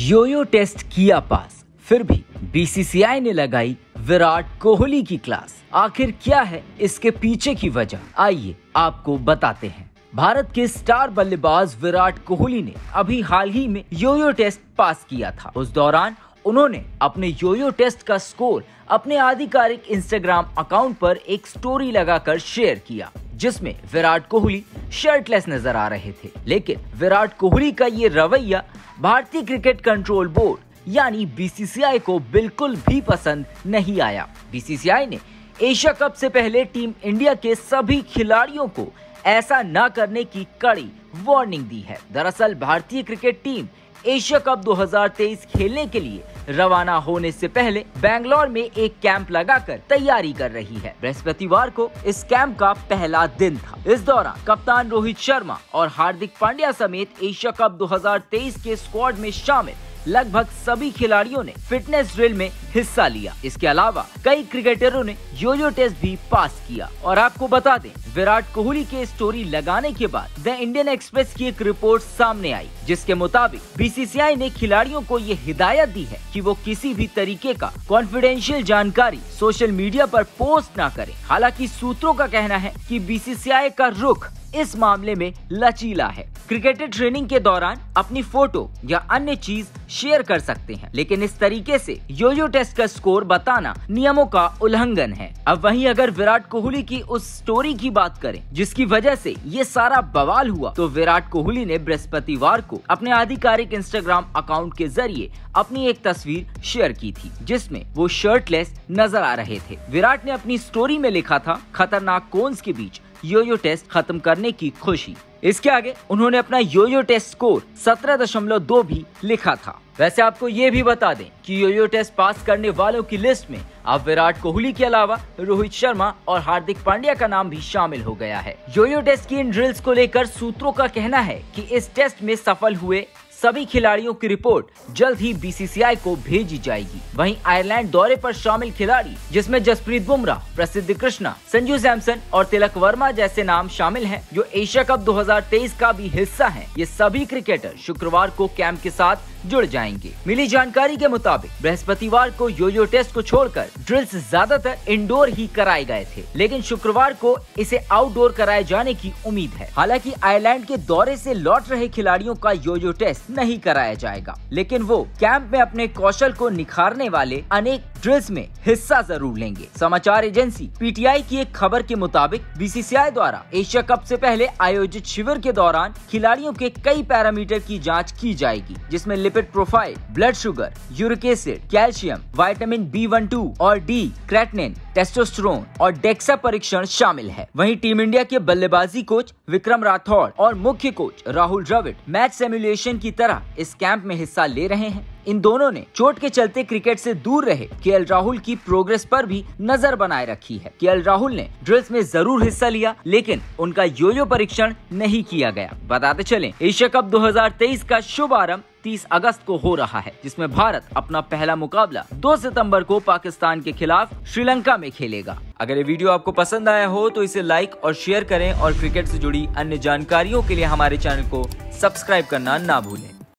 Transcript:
Yo Yo test किया पास, फिर भी बीसीसीआई ने लगाई विराट कोहली की क्लास। आखिर क्या है इसके पीछे की वजह, आइए आपको बताते हैं। भारत के स्टार बल्लेबाज विराट कोहली ने अभी हाल ही में योयो टेस्ट पास किया था। उस दौरान उन्होंने अपने योयो टेस्ट का स्कोर अपने आधिकारिक इंस्टाग्राम अकाउंट पर एक स्टोरी लगाकर शेयर किया, जिसमें विराट कोहली शर्टलेस नजर आ रहे थे। लेकिन विराट कोहली का ये रवैया भारतीय क्रिकेट कंट्रोल बोर्ड यानी बीसीसीआई को बिल्कुल भी पसंद नहीं आया। बीसीसीआई ने एशिया कप से पहले टीम इंडिया के सभी खिलाड़ियों को ऐसा न करने की कड़ी वार्निंग दी है। दरअसल भारतीय क्रिकेट टीम एशिया कप 2023 खेलने के लिए रवाना होने से पहले बेंगलोर में एक कैंप लगाकर तैयारी कर रही है। बृहस्पतिवार को इस कैंप का पहला दिन था। इस दौरान कप्तान रोहित शर्मा और हार्दिक पांड्या समेत एशिया कप 2023 के स्क्वाड में शामिल लगभग सभी खिलाड़ियों ने फिटनेस ड्रिल में हिस्सा लिया। इसके अलावा कई क्रिकेटरों ने योयो टेस्ट भी पास किया। और आपको बता दें, विराट कोहली के स्टोरी लगाने के बाद द इंडियन एक्सप्रेस की एक रिपोर्ट सामने आई, जिसके मुताबिक बीसीसीआई ने खिलाड़ियों को ये हिदायत दी है कि वो किसी भी तरीके का कॉन्फिडेंशियल जानकारी सोशल मीडिया पर पोस्ट ना करें। हालांकि सूत्रों का कहना है कि बीसीसीआई का रुख इस मामले में लचीला है। क्रिकेटर ट्रेनिंग के दौरान अपनी फोटो या अन्य चीज शेयर कर सकते हैं, लेकिन इस तरीके से योयो टेस्ट का स्कोर बताना नियमों का उल्लंघन है। अब वहीं अगर विराट कोहली की उस स्टोरी की बात करें जिसकी वजह से ये सारा बवाल हुआ, तो विराट कोहली ने बृहस्पतिवार को अपने आधिकारिक इंस्टाग्राम अकाउंट के जरिए अपनी एक तस्वीर शेयर की थी, जिसमें वो शर्टलेस नजर आ रहे थे। विराट ने अपनी स्टोरी में लिखा था, खतरनाक कोन्स के बीच योयो टेस्ट खत्म करने की खुशी। इसके आगे उन्होंने अपना योयो टेस्ट स्कोर 17.2 भी लिखा था। वैसे आपको ये भी बता दें कि योयो टेस्ट पास करने वालों की लिस्ट में अब विराट कोहली के अलावा रोहित शर्मा और हार्दिक पांड्या का नाम भी शामिल हो गया है। योयो टेस्ट की इन ड्रिल्स को लेकर सूत्रों का कहना है कि इस टेस्ट में सफल हुए सभी खिलाड़ियों की रिपोर्ट जल्द ही बीसीसीआई को भेजी जाएगी। वहीं आयरलैंड दौरे पर शामिल खिलाड़ी, जिसमें जसप्रीत बुमराह, प्रसिद्ध कृष्णा, संजू सैमसन और तिलक वर्मा जैसे नाम शामिल हैं, जो एशिया कप 2023 का भी हिस्सा हैं, ये सभी क्रिकेटर शुक्रवार को कैंप के साथ जुड़ जाएंगे। मिली जानकारी के मुताबिक बृहस्पतिवार को योयो टेस्ट को छोड़कर ड्रिल्स ज्यादातर इंडोर ही कराए गए थे, लेकिन शुक्रवार को इसे आउटडोर कराए जाने की उम्मीद है। हालांकि आयरलैंड के दौरे से लौट रहे खिलाड़ियों का योयो टेस्ट नहीं कराया जाएगा, लेकिन वो कैंप में अपने कौशल को निखारने वाले अनेक ड्रिल्स में हिस्सा जरूर लेंगे। समाचार एजेंसी पीटीआई की एक खबर के मुताबिक बीसीसीआई द्वारा एशिया कप से पहले आयोजित शिविर के दौरान खिलाड़ियों के कई पैरामीटर की जांच की जाएगी, जिसमें lipid profile, blood sugar, uric acid, calcium, vitamin B12 और D, क्रेटिनिन, टेस्टोस्टेरोन और डेक्सा परीक्षण शामिल है। वहीं टीम इंडिया के बल्लेबाजी कोच विक्रम राठौड़ और मुख्य coach Rahul Dravid match simulation की तरह इस कैंप में हिस्सा ले रहे हैं। इन दोनों ने चोट के चलते क्रिकेट से दूर रहे केएल राहुल की प्रोग्रेस पर भी नजर बनाए रखी है। केएल राहुल ने ड्रिल्स में जरूर हिस्सा लिया, लेकिन उनका योयो परीक्षण नहीं किया गया। बताते चलें, एशिया कप 2023 का शुभारंभ 30 अगस्त को हो रहा है, जिसमें भारत अपना पहला मुकाबला 2 सितंबर को पाकिस्तान के खिलाफ श्रीलंका में खेलेगा। अगर ये वीडियो आपको पसंद आया हो तो इसे लाइक और शेयर करें और क्रिकेट से जुड़ी अन्य जानकारियों के लिए हमारे चैनल को सब्सक्राइब करना ना भूलें।